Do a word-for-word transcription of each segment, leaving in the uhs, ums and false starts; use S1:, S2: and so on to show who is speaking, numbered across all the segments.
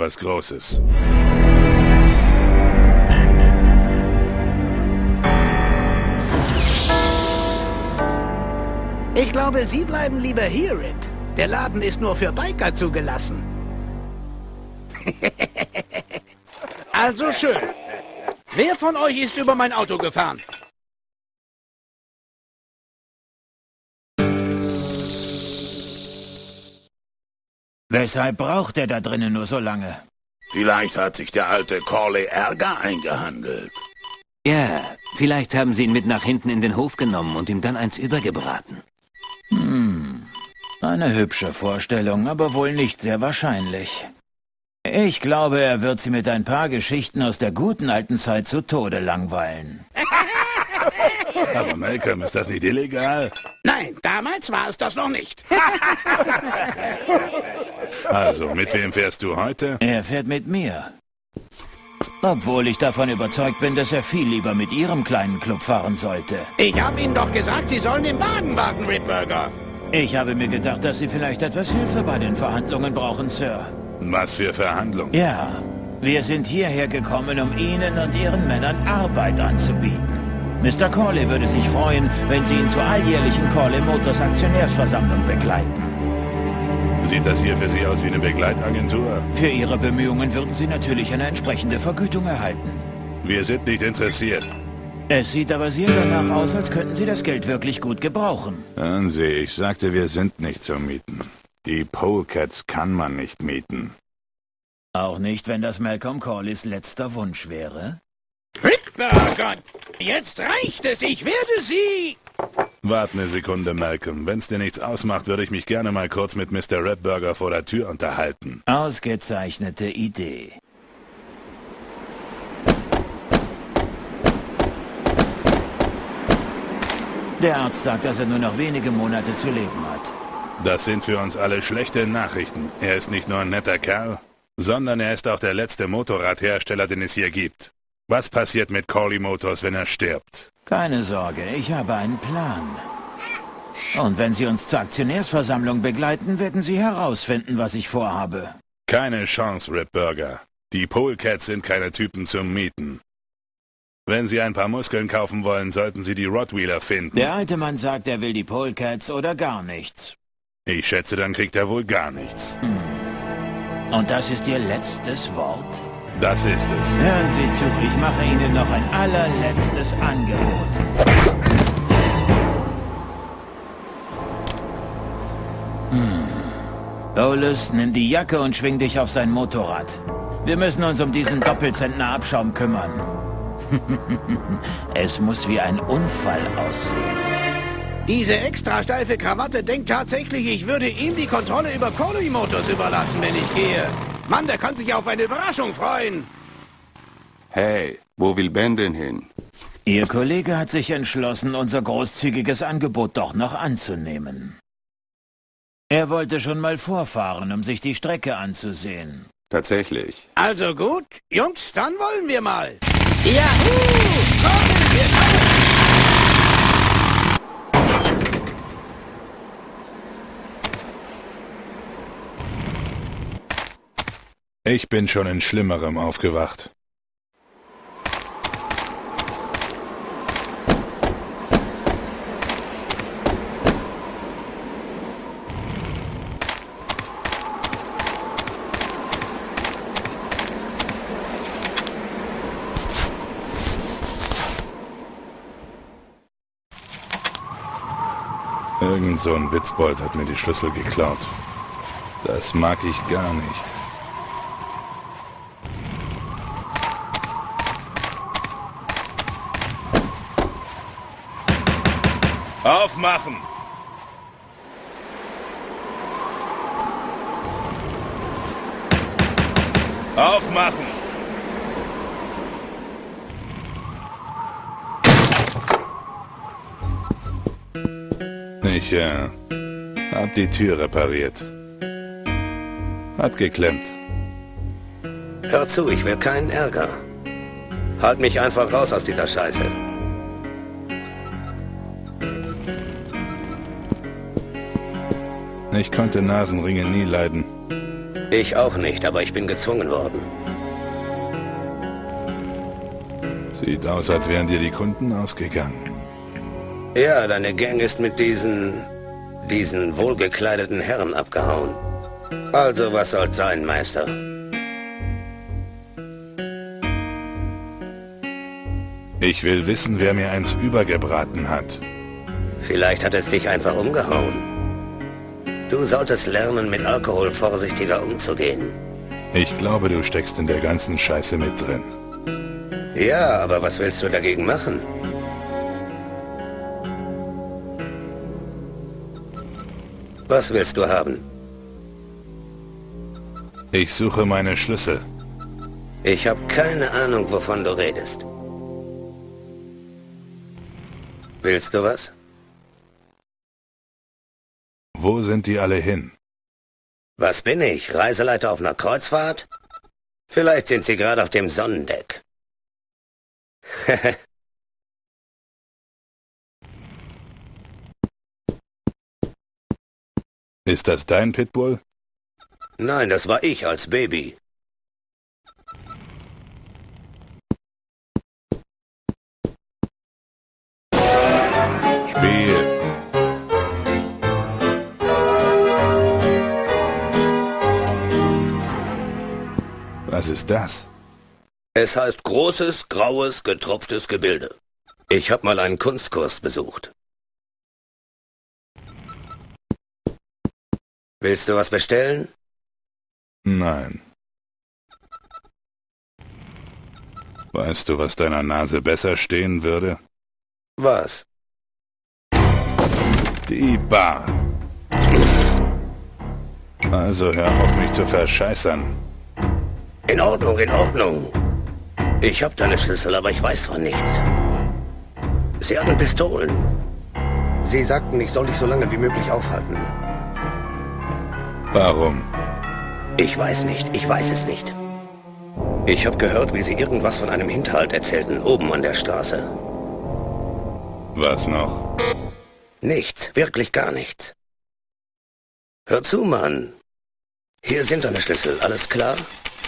S1: was Großes.
S2: Ich glaube, Sie bleiben lieber hier, Rip. Der Laden ist nur für Biker zugelassen. Also schön. Wer von euch ist über mein Auto gefahren?
S3: Weshalb braucht er da drinnen nur so lange?
S4: Vielleicht hat sich der alte Corley Ärger eingehandelt.
S5: Ja, vielleicht haben sie ihn mit nach hinten in den Hof genommen und ihm dann eins übergebraten.
S3: Hm, eine hübsche Vorstellung, aber wohl nicht sehr wahrscheinlich. Ich glaube, er wird sie mit ein paar Geschichten aus der guten alten Zeit zu Tode langweilen.
S1: Aber Malcolm, ist das nicht illegal?
S2: Nein, damals war es das noch nicht.
S1: Also, mit wem fährst du heute?
S3: Er fährt mit mir. Obwohl ich davon überzeugt bin, dass er viel lieber mit Ihrem kleinen Club fahren sollte.
S2: Ich habe Ihnen doch gesagt, Sie sollen den Wagen warten, Ripburger.
S3: Ich habe mir gedacht, dass Sie vielleicht etwas Hilfe bei den Verhandlungen brauchen, Sir.
S1: Was für Verhandlungen?
S3: Ja, wir sind hierher gekommen, um Ihnen und Ihren Männern Arbeit anzubieten. Mister Corley würde sich freuen, wenn Sie ihn zur alljährlichen Corley Motors Aktionärsversammlung begleiten.
S1: Sieht das hier für Sie aus wie eine Begleitagentur?
S3: Für Ihre Bemühungen würden Sie natürlich eine entsprechende Vergütung erhalten.
S1: Wir sind nicht interessiert.
S3: Es sieht aber sehr danach aus, als könnten Sie das Geld wirklich gut gebrauchen.
S1: Hören Sie, ich sagte, wir sind nicht zu mieten. Die Polecats kann man nicht mieten.
S3: Auch nicht, wenn das Malcolm Corleys letzter Wunsch wäre?
S2: Ripburger, jetzt reicht es, ich werde Sie...
S1: Warte eine Sekunde, Malcolm. Wenn's dir nichts ausmacht, würde ich mich gerne mal kurz mit Mister Ripburger vor der Tür unterhalten.
S3: Ausgezeichnete Idee. Der Arzt sagt, dass er nur noch wenige Monate zu leben hat.
S1: Das sind für uns alle schlechte Nachrichten. Er ist nicht nur ein netter Kerl, sondern er ist auch der letzte Motorradhersteller, den es hier gibt. Was passiert mit Corley Motors, wenn er stirbt?
S3: Keine Sorge, ich habe einen Plan. Und wenn Sie uns zur Aktionärsversammlung begleiten, werden Sie herausfinden, was ich vorhabe.
S1: Keine Chance, Ripburger. Die Polecats sind keine Typen zum Mieten. Wenn Sie ein paar Muskeln kaufen wollen, sollten Sie die Rottweiler finden.
S3: Der alte Mann sagt, er will die Polecats oder gar nichts.
S1: Ich schätze, dann kriegt er wohl gar nichts.
S3: Hm. Und das ist Ihr letztes Wort?
S1: Das ist es.
S3: Hören Sie zu, ich mache Ihnen noch ein allerletztes Angebot. Hm. Bolus, nimm die Jacke und schwing dich auf sein Motorrad. Wir müssen uns um diesen Doppelzentner Abschaum kümmern. Es muss wie ein Unfall aussehen.
S2: Diese extra steife Krawatte denkt tatsächlich, ich würde ihm die Kontrolle über Corley Motors überlassen, wenn ich gehe. Mann, der kann sich auf eine Überraschung freuen.
S4: Hey, wo will Ben denn hin?
S3: Ihr Kollege hat sich entschlossen, unser großzügiges Angebot doch noch anzunehmen. Er wollte schon mal vorfahren, um sich die Strecke anzusehen.
S4: Tatsächlich.
S2: Also gut, Jungs, dann wollen wir mal. Yahoo! Kommen wir kommen!
S1: Ich bin schon in Schlimmerem aufgewacht. Irgend so ein Witzbold hat mir die Schlüssel geklaut. Das mag ich gar nicht. Aufmachen! Aufmachen! Ich, äh, hab die Tür repariert. Hat geklemmt.
S5: Hör zu, ich will keinen Ärger. Halt mich einfach raus aus dieser Scheiße.
S1: Ich konnte Nasenringe nie leiden.
S5: Ich auch nicht, aber ich bin gezwungen worden.
S1: Sieht aus, als wären dir die Kunden ausgegangen.
S5: Ja, deine Gang ist mit diesen... diesen wohlgekleideten Herren abgehauen. Also, was soll's sein, Meister?
S1: Ich will wissen, wer mir eins übergebraten hat.
S5: Vielleicht hat es dich einfach umgehauen. Du solltest lernen, mit Alkohol vorsichtiger umzugehen.
S1: Ich glaube, du steckst in der ganzen Scheiße mit drin.
S5: Ja, aber was willst du dagegen machen? Was willst du haben?
S1: Ich suche meine Schlüssel.
S5: Ich habe keine Ahnung, wovon du redest. Willst du was?
S1: Wo sind die alle hin?
S5: Was bin ich? Reiseleiter auf einer Kreuzfahrt? Vielleicht sind sie gerade auf dem Sonnendeck.
S1: Ist das dein Pitbull?
S5: Nein, das war ich als Baby.
S1: Spiel. Was ist das?
S5: Es heißt großes, graues, getropftes Gebilde. Ich habe mal einen Kunstkurs besucht. Willst du was bestellen?
S1: Nein. Weißt du, was deiner Nase besser stehen würde?
S5: Was?
S1: Die Bar. Also hör auf, mich zu verscheißern.
S5: In Ordnung, in Ordnung. Ich hab deine Schlüssel, aber ich weiß von nichts. Sie hatten Pistolen. Sie sagten, ich soll dich so lange wie möglich aufhalten.
S1: Warum?
S5: Ich weiß nicht, ich weiß es nicht. Ich habe gehört, wie sie irgendwas von einem Hinterhalt erzählten, oben an der Straße.
S1: Was noch?
S5: Nichts, wirklich gar nichts. Hör zu, Mann. Hier sind deine Schlüssel, alles klar?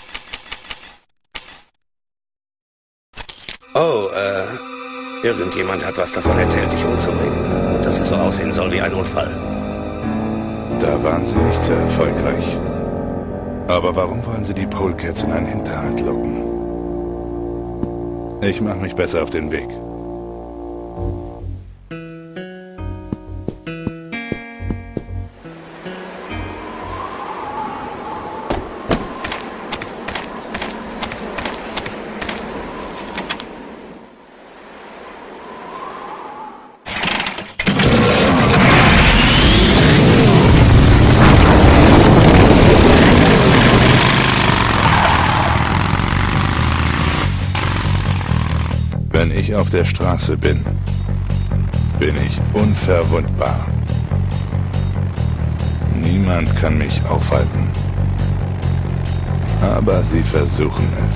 S5: Oh, äh, irgendjemand hat was davon erzählt, dich umzubringen. Und dass es so aussehen soll wie ein Unfall.
S1: Da waren sie nicht sehr erfolgreich. Aber warum wollen sie die Polecats in einen Hinterhalt locken? Ich mache mich besser auf den Weg. Wenn ich auf der Straße bin, bin ich unverwundbar. Niemand kann mich aufhalten. Aber sie versuchen es.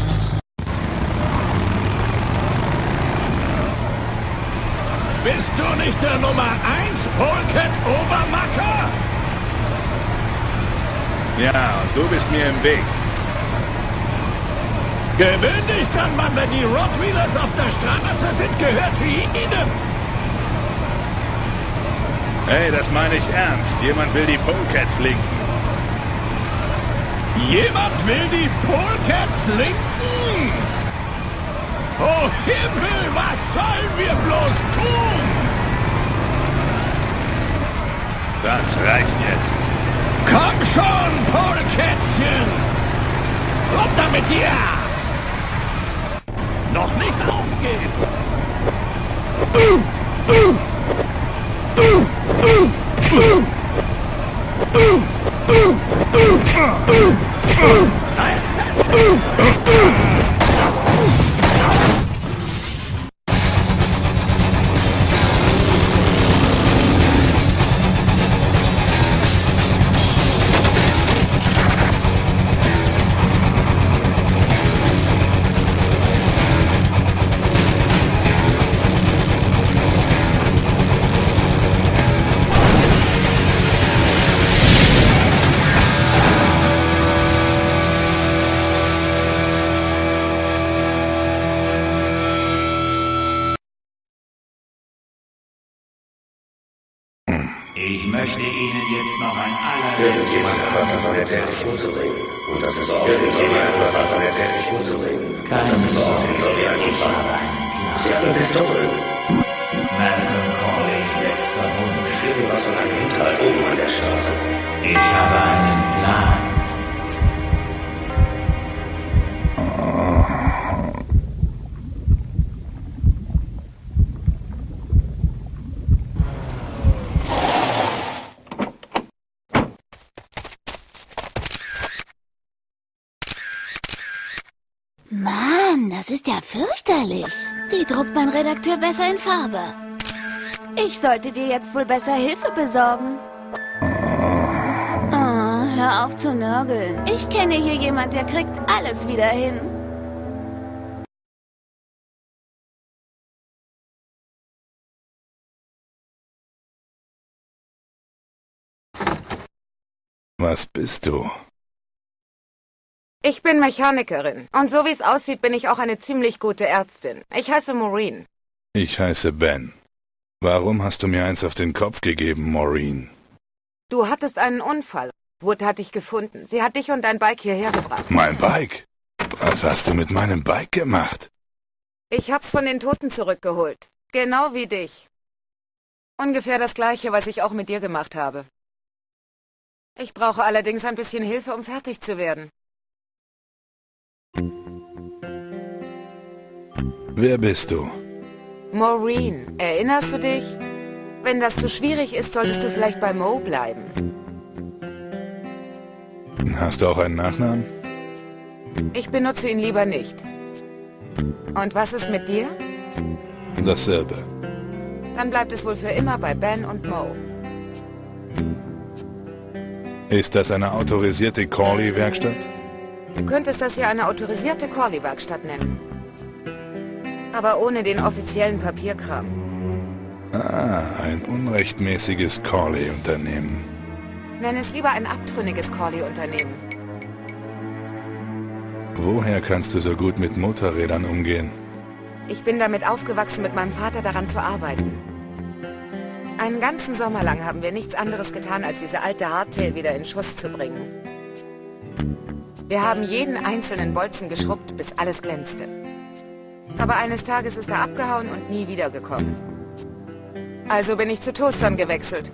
S2: Bist du nicht der Nummer eins Polecat Obermacker?
S1: Ja, und du bist mir im Weg.
S2: Gewöhn dich dran, Mann, wenn die Rottweilers auf der Straße sind, gehört sie ihnen.
S1: Hey, das meine ich ernst. Jemand will die Polecats linken.
S2: Jemand will die Polecats linken? Oh Himmel, was sollen wir bloß tun?
S1: Das reicht jetzt.
S2: Komm schon, Polekätzchen! Runter mit dir! Noch nicht aufgeben!
S3: Ich möchte Ihnen jetzt noch ein aller...
S5: Irgendjemand hat was davon erzählt, dich umzubringen. Und das ist so aus, irgendjemand hat was davon erzählt, dich umzubringen.
S3: Keine
S5: Das ist so aus, wie
S3: Sorge,
S5: wir einen
S3: ich
S5: Unfall.
S3: habe einen Plan.
S5: Sie hatten Pistolen.
S3: Malcolm Corleys letzter Wunsch.
S5: Irgendwas von einem Hinterhalt oben an der Straße.
S3: Ich habe einen Plan.
S6: Mann, das ist ja fürchterlich. Die druckt mein Redakteur besser in Farbe. Ich sollte dir jetzt wohl besser Hilfe besorgen. Oh, hör auf zu nörgeln. Ich kenne hier jemand, der kriegt alles wieder hin.
S1: Was bist du?
S7: Ich bin Mechanikerin. Und so wie es aussieht, bin ich auch eine ziemlich gute Ärztin. Ich heiße Maureen.
S1: Ich heiße Ben. Warum hast du mir eins auf den Kopf gegeben, Maureen?
S7: Du hattest einen Unfall. Wood hat dich gefunden. Sie hat dich und dein Bike hierher gebracht.
S1: Mein Bike? Was hast du mit meinem Bike gemacht?
S7: Ich hab's von den Toten zurückgeholt. Genau wie dich. Ungefähr das Gleiche, was ich auch mit dir gemacht habe. Ich brauche allerdings ein bisschen Hilfe, um fertig zu werden.
S1: Wer bist du?
S7: Maureen, erinnerst du dich? Wenn das zu schwierig ist, solltest du vielleicht bei Mo bleiben.
S1: Hast du auch einen Nachnamen?
S7: Ich benutze ihn lieber nicht. Und was ist mit dir?
S1: Dasselbe.
S7: Dann bleibt es wohl für immer bei Ben und Mo.
S1: Ist das eine autorisierte Corley-Werkstatt?
S7: Du könntest das ja eine autorisierte Corley-Werkstatt nennen. Aber ohne den offiziellen Papierkram.
S1: Ah, ein unrechtmäßiges Corley-Unternehmen.
S7: Nenn es lieber ein abtrünniges Corley-Unternehmen.
S1: Woher kannst du so gut mit Motorrädern umgehen?
S7: Ich bin damit aufgewachsen, mit meinem Vater daran zu arbeiten. Einen ganzen Sommer lang haben wir nichts anderes getan, als diese alte Hardtail wieder in Schuss zu bringen. Wir haben jeden einzelnen Bolzen geschrubbt, bis alles glänzte. Aber eines Tages ist er abgehauen und nie wiedergekommen. Also bin ich zu Toastern gewechselt.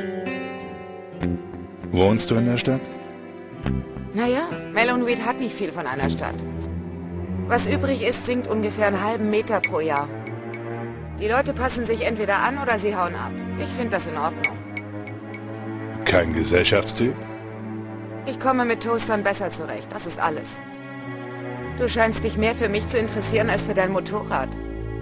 S1: Wohnst du in der Stadt?
S7: Naja, Melonweed hat nicht viel von einer Stadt. Was übrig ist, sinkt ungefähr einen halben Meter pro Jahr. Die Leute passen sich entweder an oder sie hauen ab. Ich finde das in Ordnung.
S1: Kein Gesellschaftstyp?
S7: Ich komme mit Toastern besser zurecht, das ist alles. Du scheinst dich mehr für mich zu interessieren als für dein Motorrad.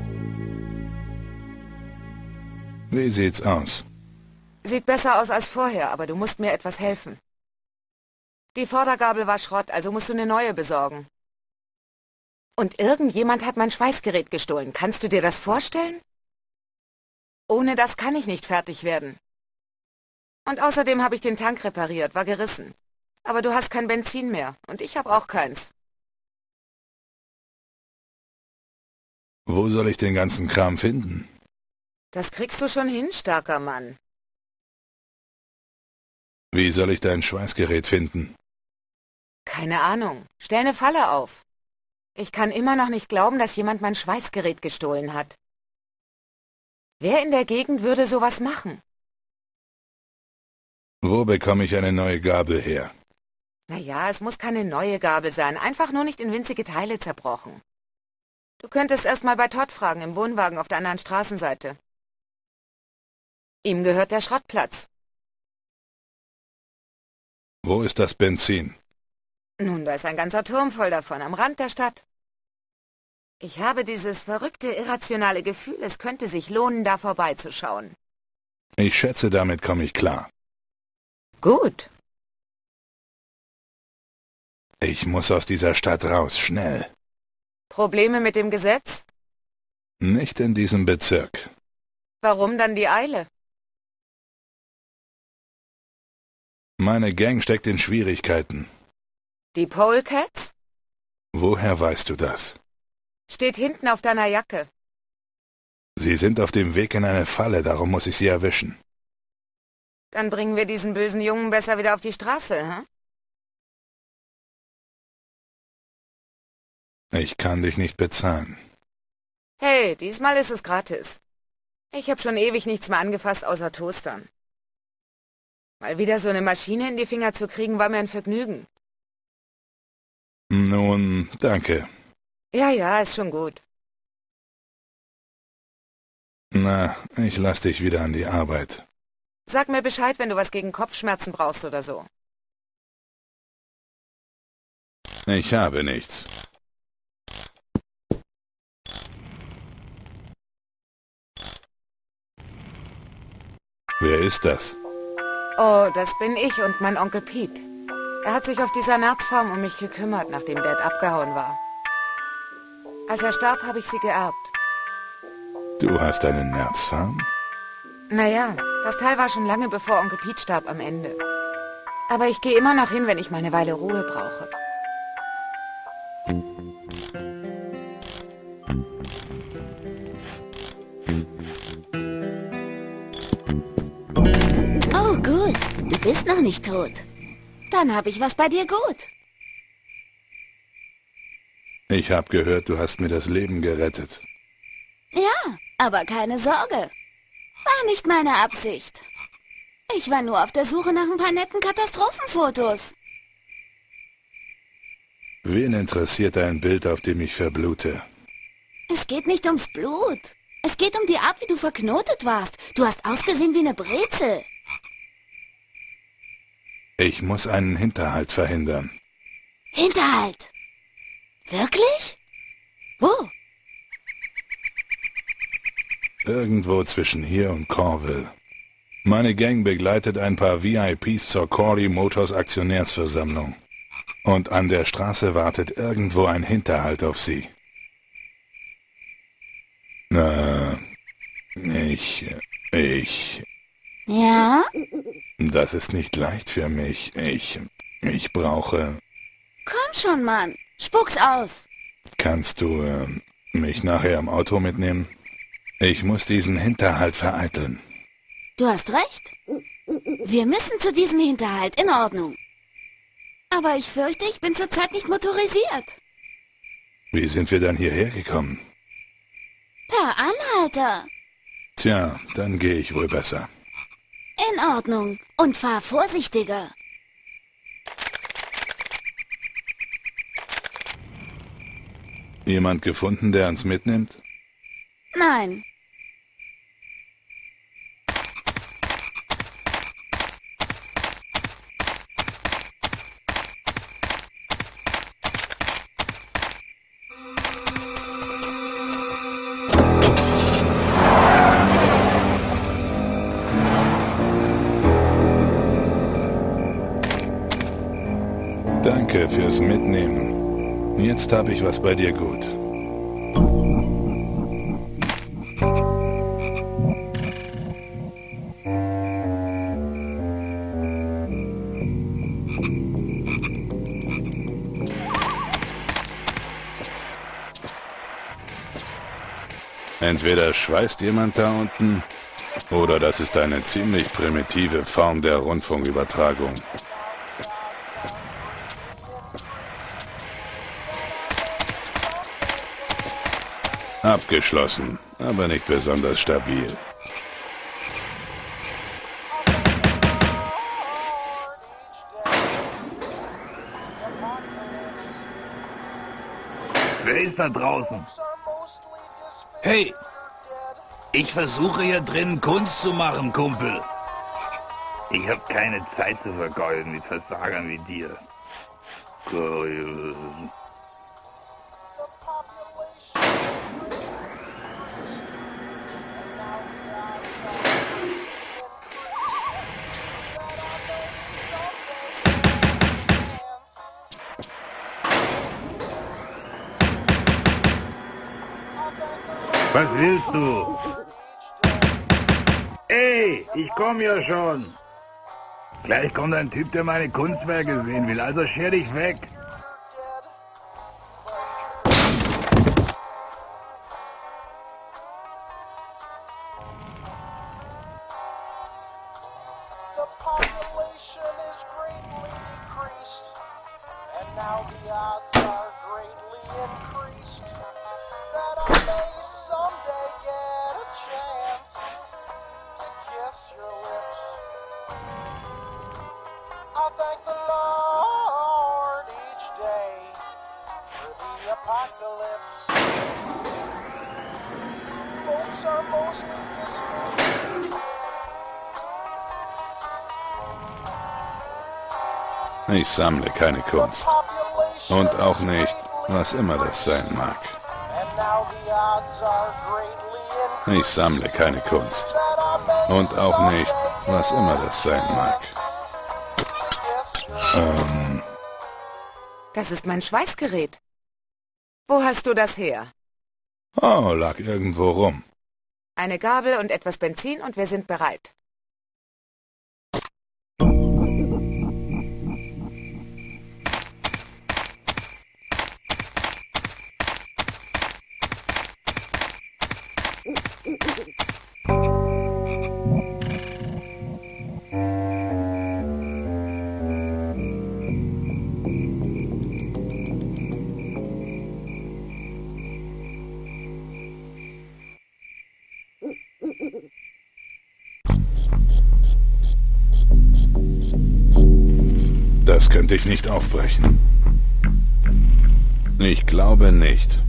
S1: Wie sieht's aus?
S7: Sieht besser aus als vorher, aber du musst mir etwas helfen. Die Vordergabel war Schrott, also musst du eine neue besorgen. Und irgendjemand hat mein Schweißgerät gestohlen. Kannst du dir das vorstellen? Ohne das kann ich nicht fertig werden. Und außerdem habe ich den Tank repariert, war gerissen. Aber du hast kein Benzin mehr und ich habe auch keins.
S1: Wo soll ich den ganzen Kram finden?
S7: Das kriegst du schon hin, starker Mann.
S1: Wie soll ich dein Schweißgerät finden?
S7: Keine Ahnung. Stell eine Falle auf. Ich kann immer noch nicht glauben, dass jemand mein Schweißgerät gestohlen hat. Wer in der Gegend würde sowas machen?
S1: Wo bekomme ich eine neue Gabel her?
S7: Naja, es muss keine neue Gabel sein, einfach nur nicht in winzige Teile zerbrochen. Du könntest erst mal bei Todd fragen, im Wohnwagen auf der anderen Straßenseite. Ihm gehört der Schrottplatz.
S1: Wo ist das Benzin?
S7: Nun, da ist ein ganzer Turm voll davon, am Rand der Stadt. Ich habe dieses verrückte, irrationale Gefühl, es könnte sich lohnen, da vorbeizuschauen.
S1: Ich schätze, damit komme ich klar.
S7: Gut.
S1: Ich muss aus dieser Stadt raus, schnell.
S7: Probleme mit dem Gesetz?
S1: Nicht in diesem Bezirk.
S7: Warum dann die Eile?
S1: Meine Gang steckt in Schwierigkeiten.
S7: Die Polecats?
S1: Woher weißt du das?
S7: Steht hinten auf deiner Jacke.
S1: Sie sind auf dem Weg in eine Falle, darum muss ich sie erwischen.
S7: Dann bringen wir diesen bösen Jungen besser wieder auf die Straße, hä?
S1: Ich kann dich nicht bezahlen.
S7: Hey, diesmal ist es gratis. Ich habe schon ewig nichts mehr angefasst außer Toastern. Mal wieder so eine Maschine in die Finger zu kriegen, war mir ein Vergnügen.
S1: Nun, danke.
S7: Ja, ja, ist schon gut.
S1: Na, ich lass dich wieder an die Arbeit.
S7: Sag mir Bescheid, wenn du was gegen Kopfschmerzen brauchst oder so.
S1: Ich habe nichts. Wer ist das?
S7: Oh, das bin ich und mein Onkel Pete. Er hat sich auf dieser Nerzfarm um mich gekümmert, nachdem Dad abgehauen war. Als er starb, habe ich sie geerbt.
S1: Du hast eine Nerzfarm?
S7: Naja, das Teil war schon lange bevor Onkel Pete starb am Ende. Aber ich gehe immer noch hin, wenn ich mal eine Weile Ruhe brauche.
S6: Oh, gut. Du bist noch nicht tot. Dann habe ich was bei dir gut.
S1: Ich habe gehört, du hast mir das Leben gerettet.
S6: Ja, aber keine Sorge. War nicht meine Absicht. Ich war nur auf der Suche nach ein paar netten Katastrophenfotos.
S1: Wen interessiert ein Bild, auf dem ich verblute?
S6: Es geht nicht ums Blut. Es geht um die Art, wie du verknotet warst. Du hast ausgesehen wie eine Brezel.
S1: Ich muss einen Hinterhalt verhindern.
S6: Hinterhalt. Wirklich? Wo?
S1: Irgendwo zwischen hier und Corville. Meine Gang begleitet ein paar V I Ps zur Corley Motors Aktionärsversammlung. Und an der Straße wartet irgendwo ein Hinterhalt auf sie. Na, ich, ich...
S6: Ja?
S1: Das ist nicht leicht für mich. Ich, ich brauche...
S6: Komm schon, Mann. Spuck's aus.
S1: Kannst du äh, mich nachher im Auto mitnehmen? Ich muss diesen Hinterhalt vereiteln.
S6: Du hast recht. Wir müssen zu diesem Hinterhalt. In Ordnung. Aber ich fürchte, ich bin zurzeit nicht motorisiert.
S1: Wie sind wir dann hierher gekommen?
S6: Per Anhalter.
S1: Tja, dann gehe ich wohl besser.
S6: In Ordnung. Und fahr vorsichtiger.
S1: Jemand gefunden, der uns mitnimmt?
S6: Nein.
S1: Danke fürs Mitnehmen. Jetzt habe ich was bei dir gut. Entweder schweißt jemand da unten, oder das ist eine ziemlich primitive Form der Rundfunkübertragung. Abgeschlossen, aber nicht besonders stabil.
S8: Wer ist da draußen?
S9: Hey, ich versuche hier drin Kunst zu machen, Kumpel.
S8: Ich habe keine Zeit zu vergeuden mit Versagern wie dir. Was willst du? Ey, ich komm ja schon. Gleich kommt ein Typ, der meine Kunstwerke sehen will, also scher dich weg.
S10: the population is greatly decreased, and now the odds are greatly increased that I may someday get a chance to kiss your lips. I thank the Lord each day for the apocalypse. Folks are mostly dismayed.
S1: Ich sammle keine Kunst. Und auch nicht, was immer das sein mag. Ich sammle keine Kunst. Und auch nicht, was immer das sein mag. Ähm...
S7: Das ist mein Schweißgerät. Wo hast du das her?
S1: Oh, lag irgendwo rum.
S7: Eine Gabel und etwas Benzin und wir sind bereit.
S1: Das könnte ich nicht aufbrechen. Ich glaube nicht.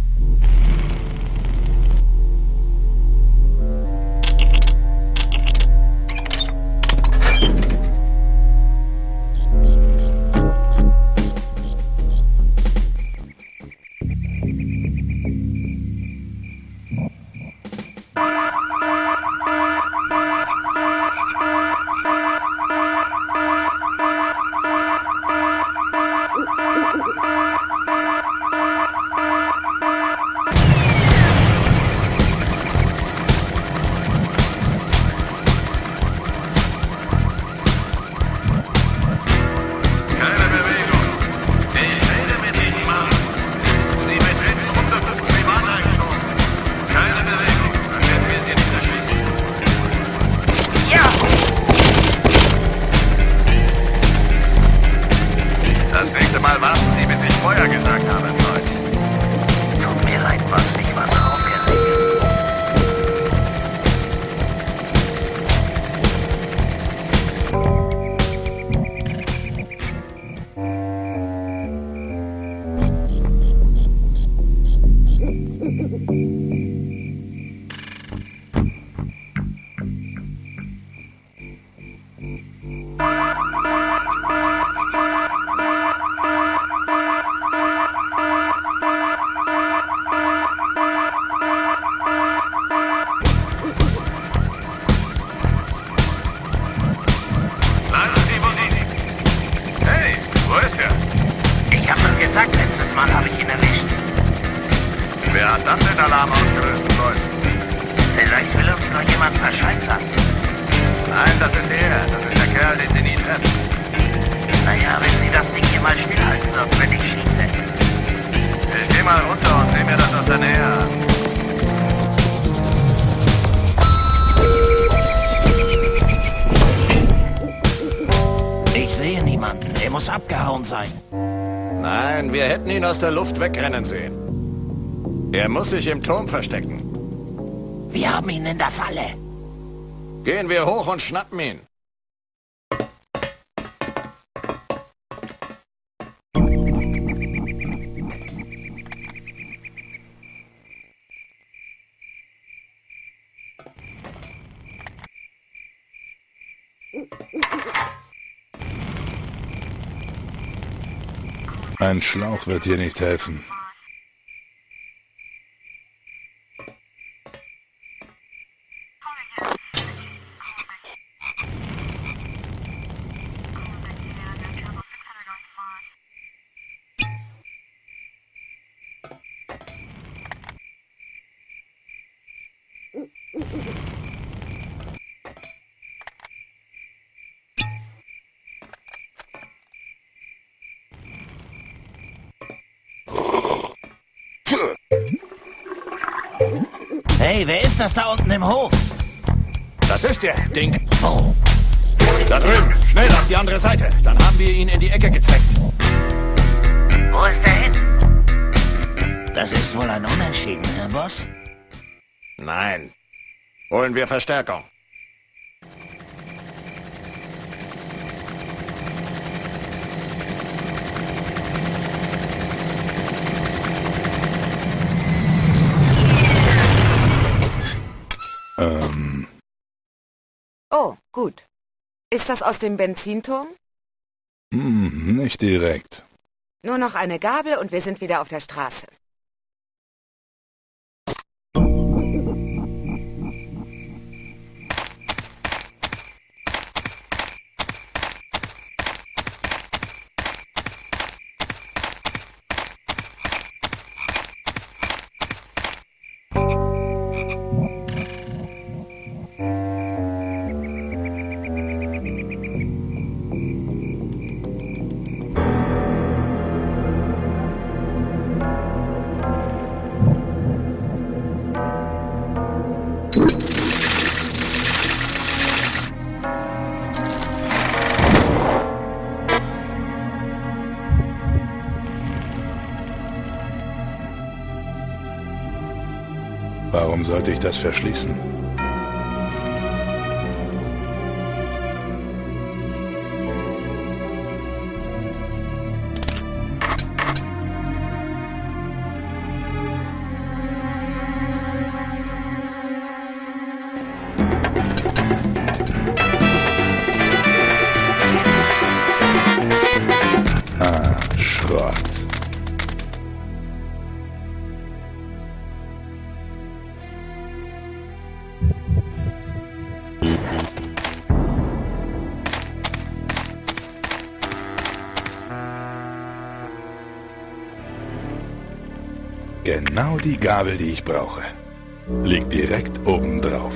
S11: Wer hat dann den Alarm ausgelöst, Freund?
S12: Vielleicht will uns noch jemand verscheißern.
S11: Nein, das ist er. Das ist der Kerl, den Sie nie treffen.
S12: Naja, wenn Sie das Ding hier mal stillhalten würden, wenn ich schieße.
S11: Ich geh mal runter und seh mir das aus der Nähe an.
S12: Ich sehe niemanden. Er muss abgehauen sein.
S11: Nein, wir hätten ihn aus der Luft wegrennen sehen. Er muss sich im Turm verstecken.
S12: Wir haben ihn in der Falle.
S11: Gehen wir hoch und schnappen ihn.
S1: Ein Schlauch wird hier nicht helfen.
S12: Hey, wer ist das da unten im Hof?
S11: Das ist der, Ding.
S12: Oh.
S11: Da drüben, schnell auf die andere Seite. Dann haben wir ihn in die Ecke gezwängt.
S12: Wo ist er hin? Das ist wohl ein Unentschieden, Herr Boss?
S11: Nein. Holen wir Verstärkung.
S1: Ähm.
S7: Oh, gut. Ist das aus dem Benzinturm?
S1: Hm, nicht direkt.
S7: Nur noch eine Gabel und wir sind wieder auf der Straße.
S1: Warum sollte ich das verschließen? Ah, Schrott. Genau die Gabel, die ich brauche. Liegt direkt oben drauf.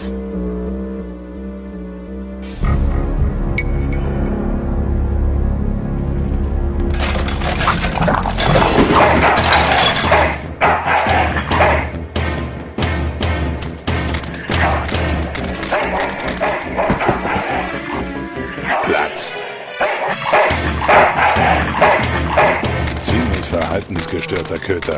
S1: Platz. Ziemlich verhaltensgestörter Köter.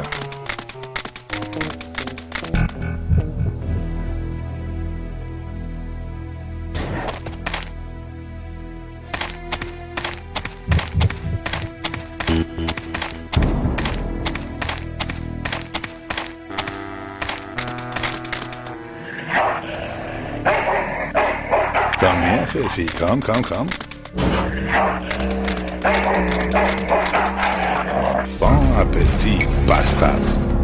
S1: Komm her, Fifi. Komm, komm, komm. Bon Appetit, Bastard.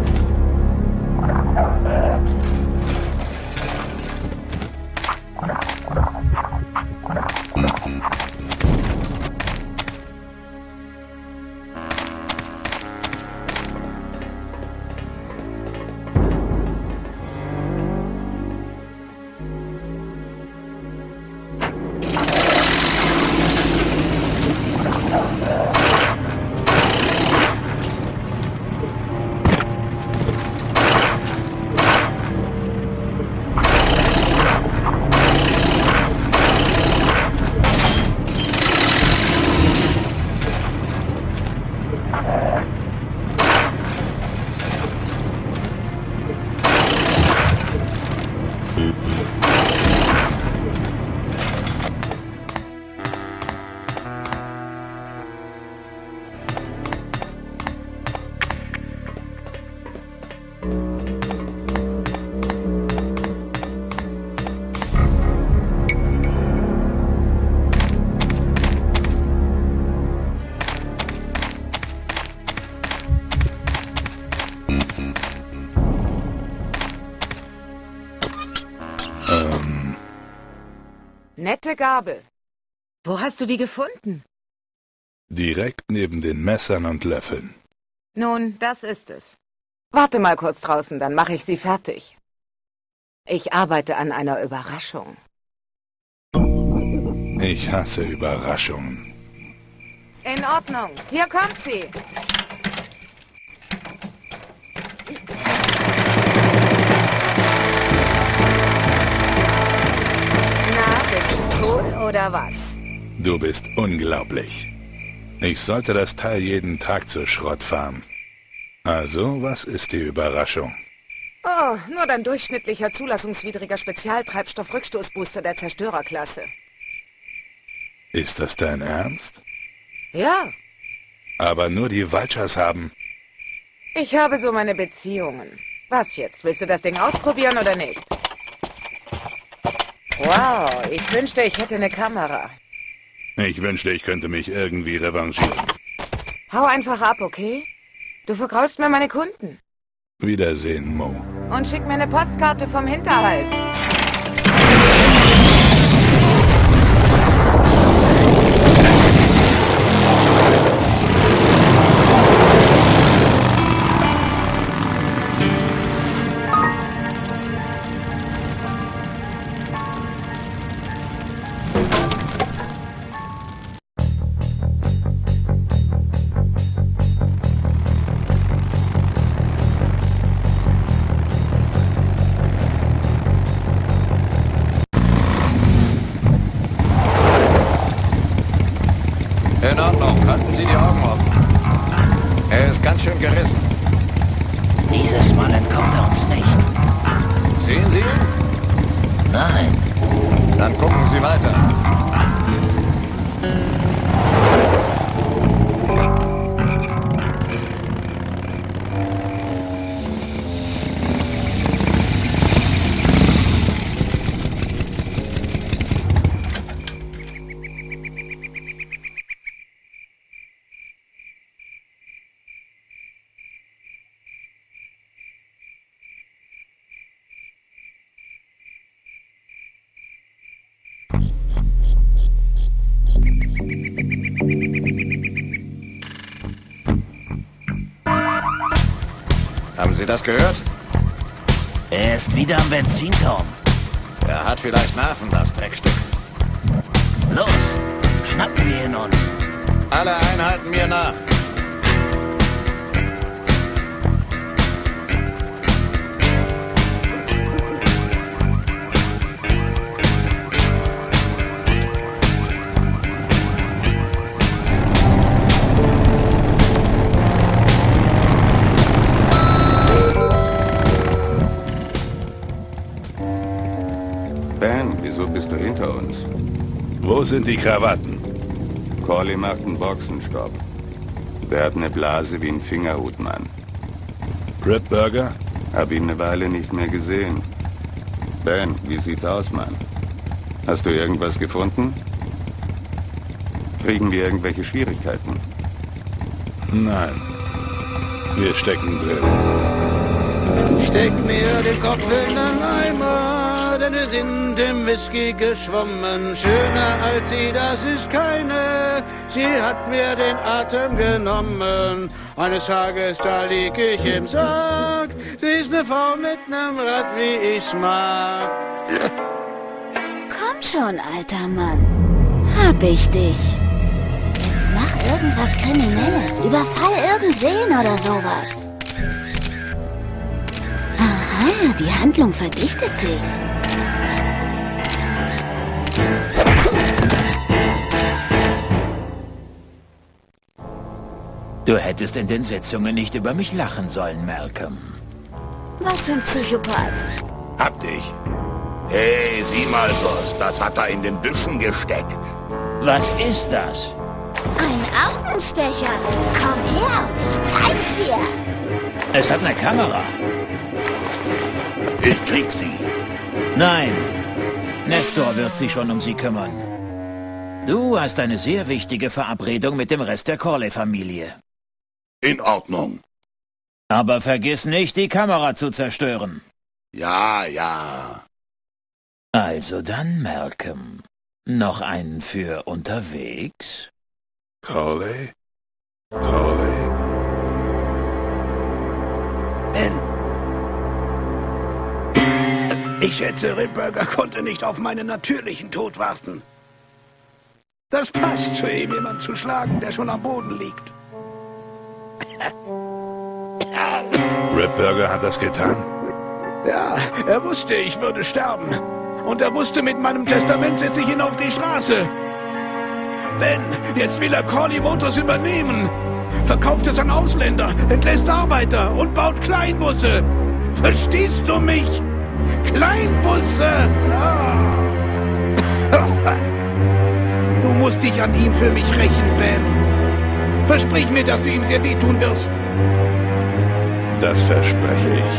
S1: Ähm.
S7: Nette Gabel. Wo hast du die gefunden?
S1: Direkt neben den Messern und Löffeln.
S7: Nun, das ist es. Warte mal kurz draußen, dann mache ich sie fertig. Ich arbeite an einer Überraschung.
S1: Ich hasse Überraschungen.
S7: In Ordnung. Hier kommt sie. Na, bitte, cool oder was?
S1: Du bist unglaublich. Ich sollte das Teil jeden Tag zur Schrott fahren. Also, was ist die Überraschung?
S7: Oh, nur dein durchschnittlicher zulassungswidriger Spezialtreibstoff-Rückstoßbooster der Zerstörerklasse.
S1: Ist das dein Ernst?
S7: Ja.
S1: Aber nur die Vultures haben...
S7: Ich habe so meine Beziehungen. Was jetzt? Willst du das Ding ausprobieren oder nicht? Wow, ich wünschte, ich hätte eine Kamera.
S1: Ich wünschte, ich könnte mich irgendwie revanchieren.
S7: Hau einfach ab, okay? Du vergraulst mir meine Kunden.
S1: Wiedersehen, Mo.
S7: Und schick mir eine Postkarte vom Hinterhalt.
S11: In Ordnung, halten Sie die Augen offen. Er ist ganz schön gerissen.
S12: Dieses Mal entkommt er uns nicht.
S11: Sehen Sie ihn?
S12: Nein.
S11: Dann gucken Sie weiter. Haben Sie das gehört?
S12: Er ist wieder am Benzinturm.
S11: Er hat vielleicht Nerven, das Dreckstück.
S12: Los, schnappen wir ihn uns.
S11: Alle Einheiten mir nach.
S13: Ben, wieso bist du hinter uns?
S1: Wo sind die Krawatten?
S13: Corley macht einen Boxenstopp. Der hat eine Blase wie ein Fingerhutmann.
S1: Ripburger?
S13: Hab ihn eine Weile nicht mehr gesehen. Ben, wie sieht's aus, Mann? Hast du irgendwas gefunden? Kriegen wir irgendwelche Schwierigkeiten?
S1: Nein. Wir stecken drin.
S2: Steck mir den Kopf in den Eimer, denn wir sind im Whisky geschwommen. Schöner als sie, das ist keine. Sie hat mir den Atem genommen. Eines Tages, da lieg ich im Sarg. Sie ist eine Frau mit nem Rad, wie ich's mag.
S6: Komm schon, alter Mann. Hab ich dich. Jetzt mach irgendwas Kriminelles. Überfall irgendwen oder sowas. Aha, die Handlung verdichtet sich.
S3: Du hättest in den Sitzungen nicht über mich lachen sollen, Malcolm.
S6: Was für ein Psychopath.
S4: Hab dich. Hey, sieh mal, Boss, das hat er in den Büschen gesteckt.
S3: Was ist das?
S6: Ein Augenstecher. Komm her und ich zeig's dir.
S3: Es hat eine Kamera.
S4: Ich krieg sie.
S3: Nein. Nestor wird sich schon um sie kümmern. Du hast eine sehr wichtige Verabredung mit dem Rest der Corley-Familie.
S4: In Ordnung.
S3: Aber vergiss nicht, die Kamera zu zerstören.
S4: Ja, ja.
S3: Also dann, Malcolm. Noch einen für unterwegs?
S1: Corley? Corley?
S2: Ben. Ich schätze, Ripburger konnte nicht auf meinen natürlichen Tod warten. Das passt zu ihm, jemand zu schlagen, der schon am Boden liegt.
S1: Ripburger hat das getan?
S2: Ja, er wusste, ich würde sterben. Und er wusste, mit meinem Testament setze ich ihn auf die Straße. Ben, jetzt will er Corley Motors übernehmen. Verkauft es an Ausländer, entlässt Arbeiter und baut Kleinbusse. Verstehst du mich? Kleinbusse! Ah. Du musst dich an ihm für mich rächen, Ben. Versprich mir, dass du ihm sehr wehtun wirst.
S1: Das verspreche ich.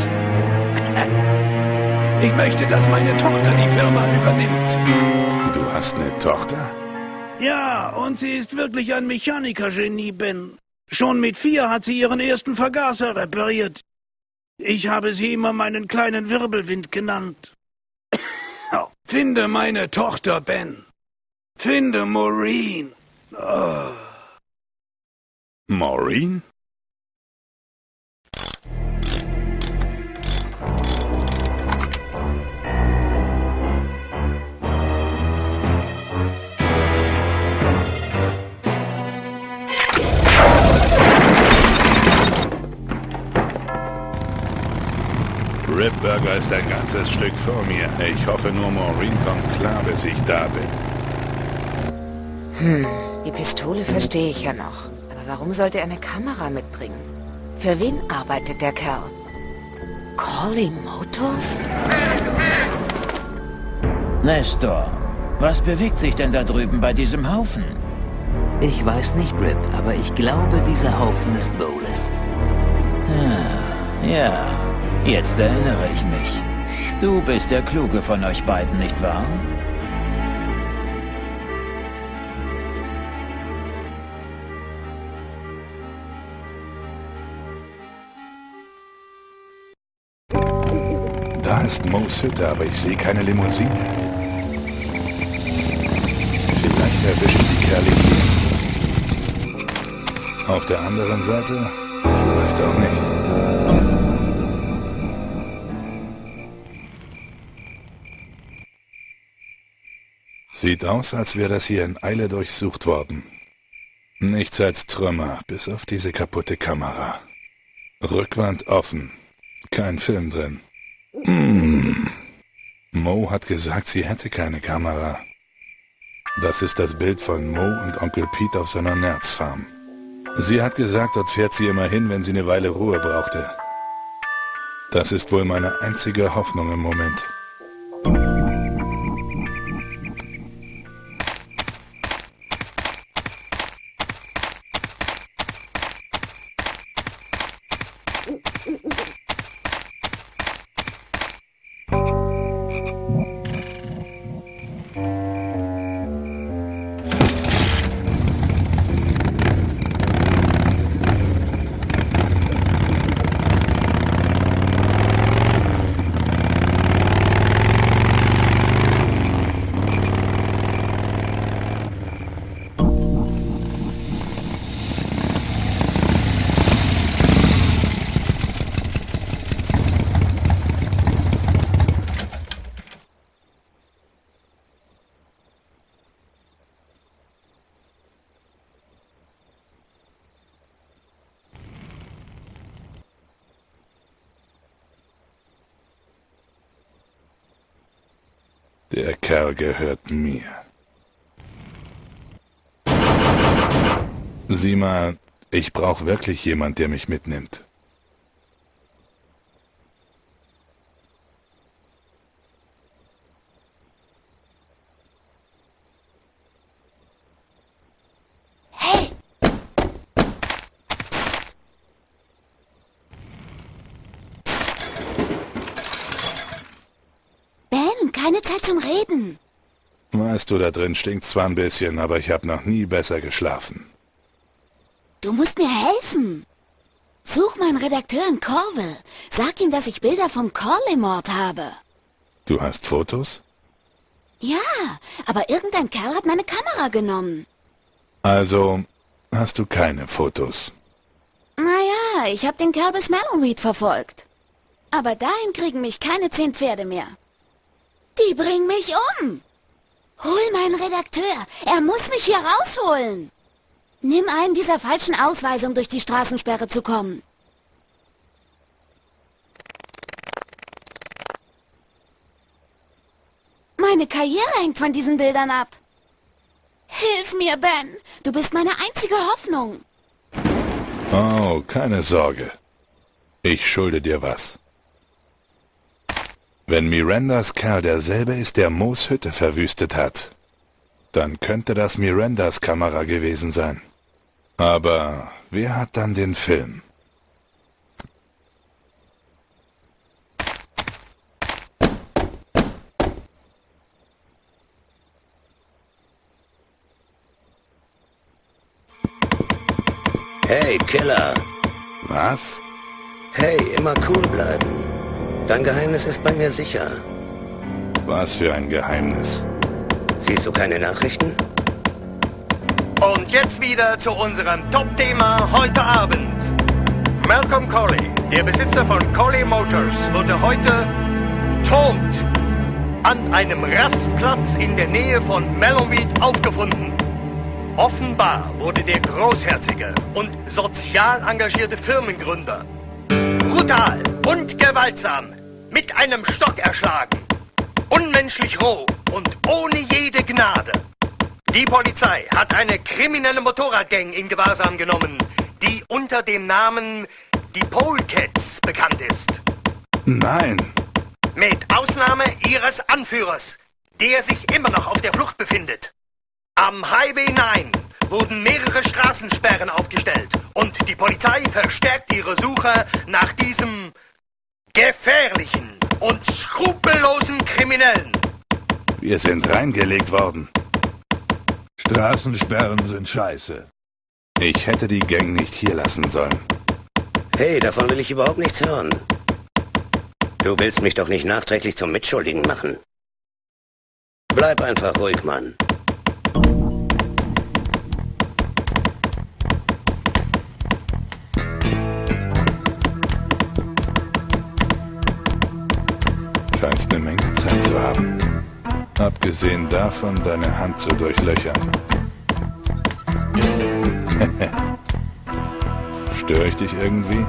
S2: Ich möchte, dass meine Tochter die Firma übernimmt.
S1: Du hast eine Tochter?
S2: Ja, und sie ist wirklich ein Mechanikergenie, Ben. Schon mit vier hat sie ihren ersten Vergaser repariert. Ich habe sie immer meinen kleinen Wirbelwind genannt. Finde meine Tochter, Ben. Finde Maureen. Oh.
S1: Maureen? Rip Burger ist ein ganzes Stück vor mir. Ich hoffe nur, Maureen kommt klar, bis ich da bin.
S7: Hm, die Pistole verstehe ich ja noch. Aber warum sollte er eine Kamera mitbringen? Für wen arbeitet der Kerl? Corley Motors?
S3: Nestor, was bewegt sich denn da drüben bei diesem Haufen?
S12: Ich weiß nicht, Rip, aber ich glaube, dieser Haufen ist Boles.
S3: Ah, ja, jetzt erinnere ich mich. Du bist der Kluge von euch beiden, nicht wahr?
S1: Da ist Mo's Hütte, aber ich sehe keine Limousine. Vielleicht erwischen die Kerle hier. Auf der anderen Seite vielleicht auch nicht. Sieht aus, als wäre das hier in Eile durchsucht worden. Nichts als Trümmer, bis auf diese kaputte Kamera. Rückwand offen. Kein Film drin. Hm. Mo hat gesagt, sie hätte keine Kamera. Das ist das Bild von Mo und Onkel Pete auf seiner Nerzfarm. Sie hat gesagt, dort fährt sie immer hin, wenn sie eine Weile Ruhe brauchte. Das ist wohl meine einzige Hoffnung im Moment. Der Kerl gehört mir. Sieh mal, ich brauche wirklich jemand, der mich mitnimmt.
S6: Hey! Ben, keine Zeit zum Reden.
S1: Weißt du, da drin stinkt zwar ein bisschen, aber ich habe noch nie besser geschlafen.
S6: Du musst mir helfen. Such meinen Redakteur in Corville. Sag ihm, dass ich Bilder vom Corley-Mord habe.
S1: Du hast Fotos?
S6: Ja, aber irgendein Kerl hat meine Kamera genommen.
S1: Also hast du keine Fotos.
S6: Naja, ich habe den Kerl bis Mellowweed verfolgt. Aber dahin kriegen mich keine zehn Pferde mehr. Die bringen mich um. Hol meinen Redakteur. Er muss mich hier rausholen. Nimm einen dieser falschen Ausweise, um durch die Straßensperre zu kommen. Meine Karriere hängt von diesen Bildern ab. Hilf mir, Ben. Du bist meine einzige Hoffnung.
S1: Oh, keine Sorge. Ich schulde dir was. Wenn Mirandas Kerl derselbe ist, der Moos Hütte verwüstet hat, dann könnte das Mirandas Kamera gewesen sein. Aber wer hat dann den Film?
S5: Hey, Killer.
S1: Was?
S5: Hey, immer cool bleiben. Dein Geheimnis ist bei mir sicher.
S1: Was für ein Geheimnis?
S5: Siehst du keine Nachrichten?
S14: Und jetzt wieder zu unserem Top-Thema heute Abend. Malcolm Colley, der Besitzer von Colley Motors, wurde heute tot an einem Rastplatz in der Nähe von Mellonweed aufgefunden. Offenbar wurde der großherzige und sozial engagierte Firmengründer brutal und gewaltsam mit einem Stock erschlagen. Unmenschlich roh und ohne jede Gnade. Die Polizei hat eine kriminelle Motorradgang in Gewahrsam genommen, die unter dem Namen die Polecats bekannt ist.
S1: Nein.
S14: Mit Ausnahme ihres Anführers, der sich immer noch auf der Flucht befindet. Am Highway neun wurden mehrere Straßensperren aufgestellt und die Polizei verstärkt ihre Suche nach diesem gefährlichen und skrupellosen Kriminellen.
S1: Wir sind reingelegt worden.
S9: Straßensperren sind scheiße.
S1: Ich hätte die Gang nicht hier lassen sollen.
S5: Hey, davon will ich überhaupt nichts hören. Du willst mich doch nicht nachträglich zum Mitschuldigen machen. Bleib einfach ruhig, Mann.
S1: Scheinst eine Menge Zeit zu haben. Abgesehen davon, deine Hand zu durchlöchern. Störe ich dich irgendwie?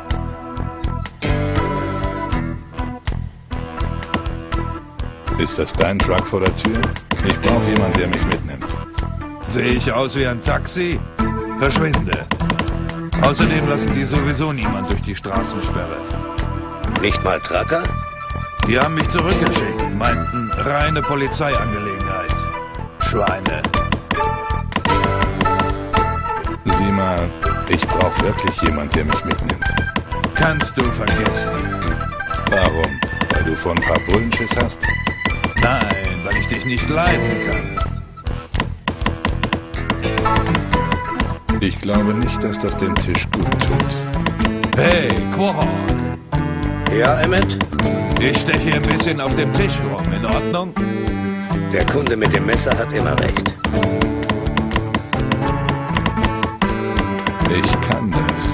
S1: Ist das dein Truck vor der Tür? Ich brauche jemanden, der mich mitnimmt.
S9: Sehe ich aus wie ein Taxi? Verschwinde. Außerdem lassen die sowieso niemand durch die Straßensperre.
S5: Nicht mal Trucker?
S9: Die haben mich zurückgeschickt, meinten reine Polizeiangelegenheit. Schweine.
S1: Sieh mal, ich brauche wirklich jemanden, der mich mitnimmt.
S9: Kannst du vergessen.
S1: Warum? Weil du vor ein paar Bullen Schiss hast?
S9: Nein, weil ich dich nicht leiden kann.
S1: Ich glaube nicht, dass das dem Tisch gut tut.
S9: Hey, Quahog.
S5: Ja, Emmett?
S9: Ich steche ein bisschen auf dem Tisch rum, in Ordnung?
S5: Der Kunde mit dem Messer hat immer recht.
S1: Ich kann das.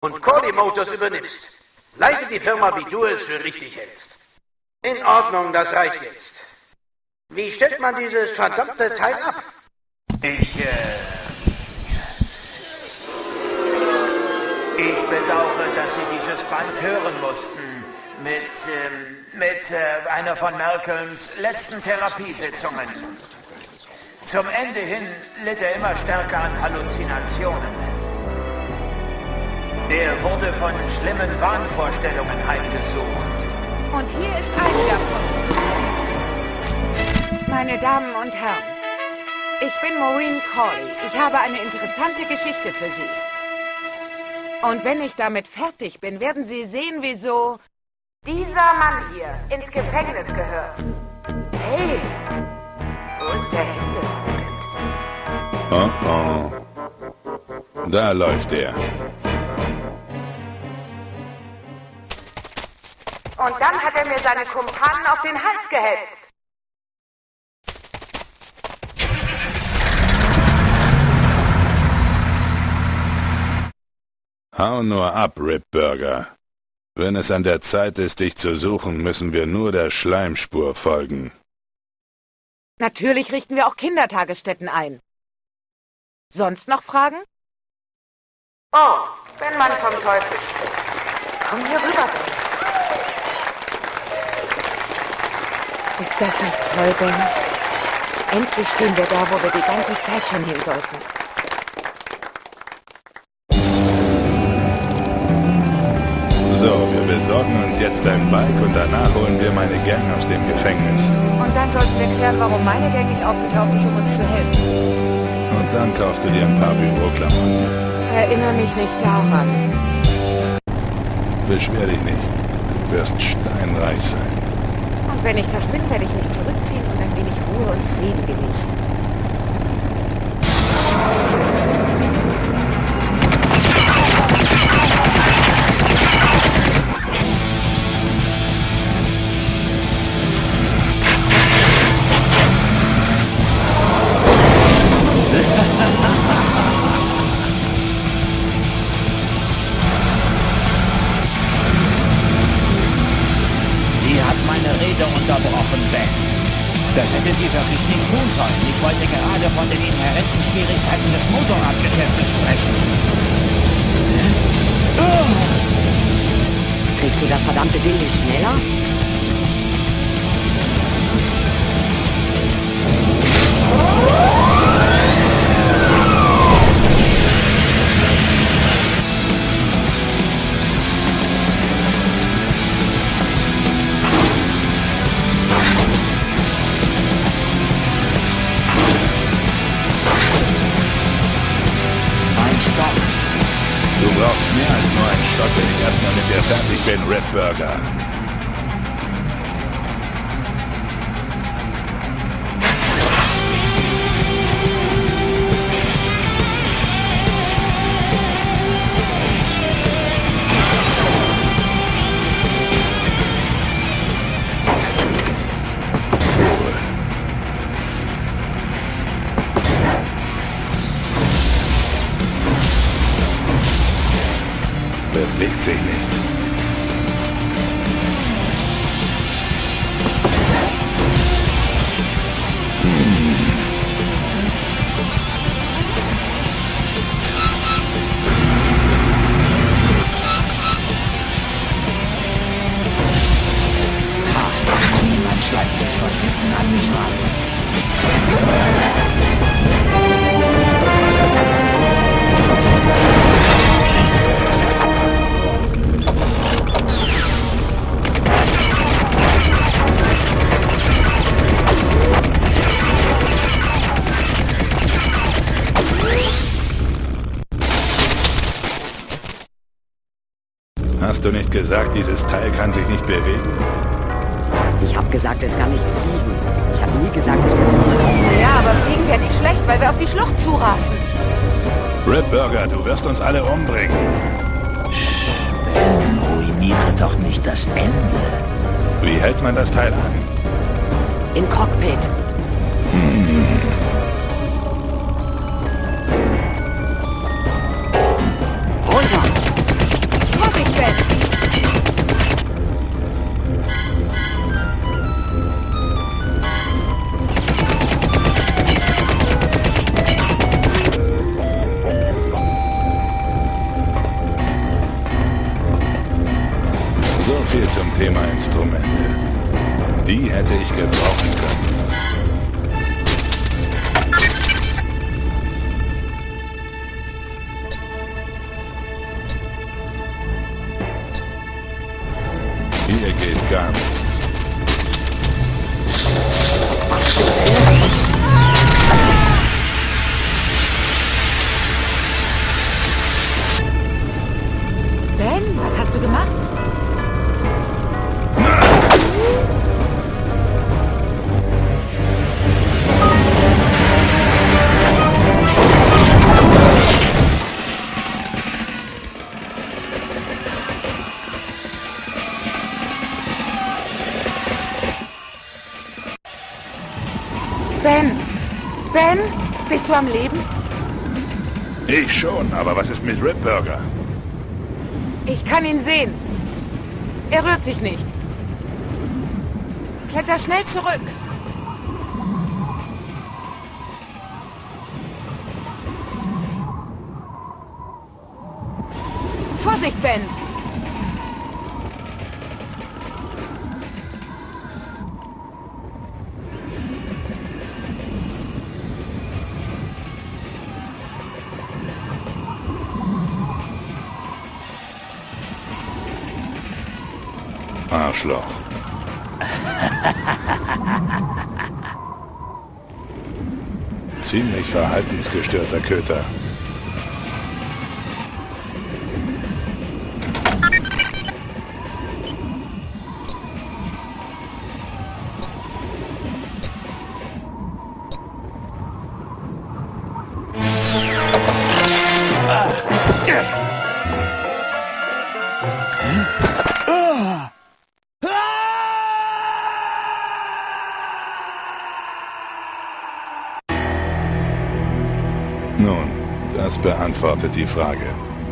S2: und Corley Motors übernimmst. Leite die Firma, wie du es für richtig hältst. In Ordnung, das reicht jetzt. Wie stellt man dieses verdammte Teil ab?
S3: Ich, äh... Ich bedauere, dass Sie dieses Band hören mussten. Mit, ähm, mit äh, einer von Malcolms letzten Therapiesitzungen. Zum Ende hin litt er immer stärker an Halluzinationen. Der wurde von schlimmen Wahnvorstellungen heimgesucht.
S7: Und hier ist eine davon. Meine Damen und Herren, ich bin Maureen Corley. Ich habe eine interessante Geschichte für Sie. Und wenn ich damit fertig bin, werden Sie sehen, wieso dieser Mann hier ins Gefängnis gehört. Hey, wo ist der hingewandelt?
S1: Oh oh. Da läuft er.
S7: Und dann hat er mir seine Kumpanen auf den Hals gehetzt.
S1: Hau nur ab, Ripburger. Wenn es an der Zeit ist, dich zu suchen, müssen wir nur der Schleimspur folgen.
S7: Natürlich richten wir auch Kindertagesstätten ein. Sonst noch Fragen? Oh, wenn man vom Teufel spricht. Komm hier rüber, Ben. Ist das nicht toll, Ben? Endlich stehen wir da, wo wir die ganze Zeit schon hin sollten.
S1: So, wir besorgen uns jetzt ein Bike und danach holen wir meine Gang aus dem Gefängnis.
S7: Und dann sollten wir klären, warum meine Gang nicht aufgetaucht ist, um uns zu helfen.
S1: Und dann kaufst du dir ein paar Büroklamotten.
S7: Erinnere mich nicht daran.
S1: Beschwer dich nicht. Du wirst steinreich sein.
S7: Und wenn ich das bin, werde ich mich zurückziehen und ein wenig Ruhe und Frieden genießen.
S3: Unterbrochen, Ben. Das hätte sie wirklich nicht tun sollen. Ich wollte gerade von den inhärenten Schwierigkeiten des Motorradgeschäftes sprechen.
S15: Kriegst du das verdammte Ding nicht schneller?
S1: Du brauchst mehr als nur einen Stock, wenn ich erstmal mit dir fertig bin, Ripburger. Bewegt sich nicht.
S3: Niemand schleicht sich von hinten an mich ran.
S1: Hast du nicht gesagt, dieses Teil kann sich nicht bewegen?
S15: Ich habe gesagt, es kann nicht fliegen. Ich habe nie gesagt, es könnte nicht fliegen.
S7: Naja, aber fliegen wir nicht schlecht, weil wir auf die Schlucht zurasen.
S1: Ripburger, du wirst uns alle umbringen.
S3: Ben, ruiniere doch nicht das Ende.
S1: Wie hält man das Teil an?
S15: Im Cockpit.
S1: Hm.
S15: Runter!
S1: viel zum Thema Instrumente. Die hätte ich gebrauchen können. Hier geht gar nichts.
S7: Ben, was hast du gemacht? Ben! Ben! Bist du am Leben?
S1: Ich schon, aber was ist mit Ripburger?
S7: Ich kann ihn sehen. Er rührt sich nicht. Kletter schnell zurück. Vorsicht, Ben!
S1: Arschloch. Ziemlich verhaltensgestörter Köter. Nun, das beantwortet die Frage.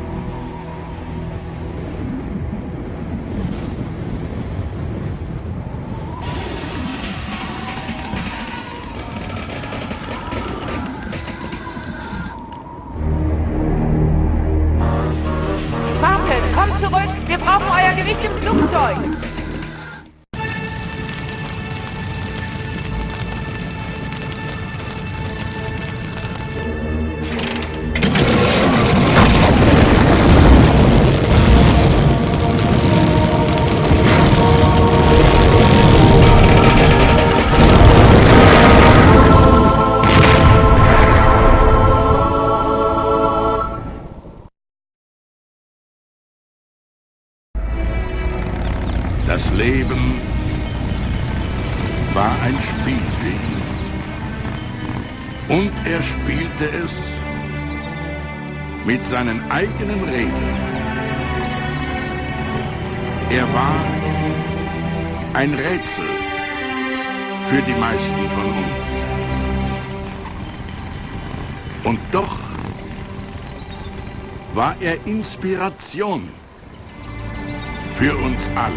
S7: Warte, kommt zurück! Wir brauchen euer Gewicht im Flugzeug!
S16: Das Leben war ein Spiel für ihn. Und er spielte es mit seinen eigenen Regeln. Er war ein Rätsel für die meisten von uns. Und doch war er Inspiration für uns alle.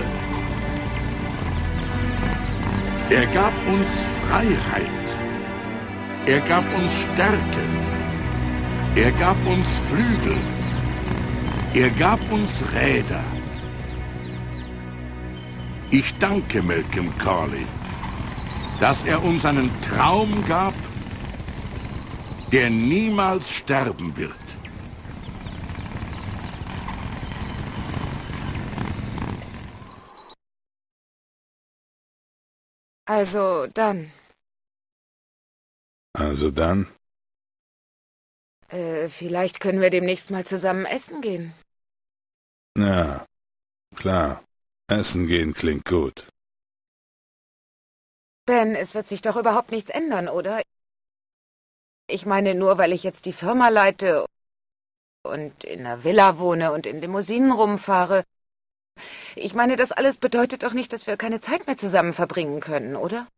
S16: Er gab uns Freiheit. Er gab uns Stärke. Er gab uns Flügel. Er gab uns Räder. Ich danke Malcolm Corley, dass er uns einen Traum gab, der niemals sterben wird.
S7: Also dann.
S1: Also dann?
S7: Äh, vielleicht können wir demnächst mal zusammen essen gehen.
S1: Ja, klar. Essen gehen klingt gut.
S7: Ben, es wird sich doch überhaupt nichts ändern, oder? Ich meine, nur weil ich jetzt die Firma leite und in einer Villa wohne und in Limousinen rumfahre. Ich meine, das alles bedeutet doch nicht, dass wir keine Zeit mehr zusammen verbringen können, oder?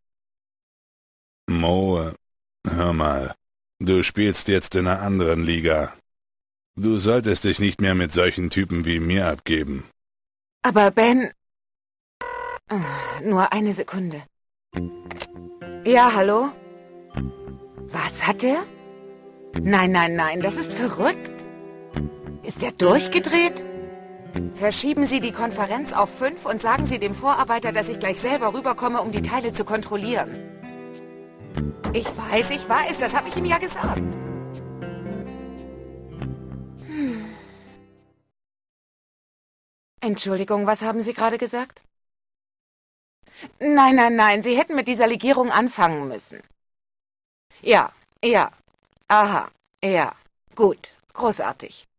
S1: Mo, hör mal. Du spielst jetzt in einer anderen Liga. Du solltest dich nicht mehr mit solchen Typen wie mir abgeben.
S7: Aber Ben... Oh, nur eine Sekunde. Ja, hallo? Was hat er? Nein, nein, nein, das ist verrückt. Ist er durchgedreht? Verschieben Sie die Konferenz auf fünf und sagen Sie dem Vorarbeiter, dass ich gleich selber rüberkomme, um die Teile zu kontrollieren. Ich weiß, ich weiß, das habe ich ihm ja gesagt. Hm. Entschuldigung, was haben Sie gerade gesagt? Nein, nein, nein, Sie hätten mit dieser Legierung anfangen müssen. Ja, ja, aha, ja, gut, großartig.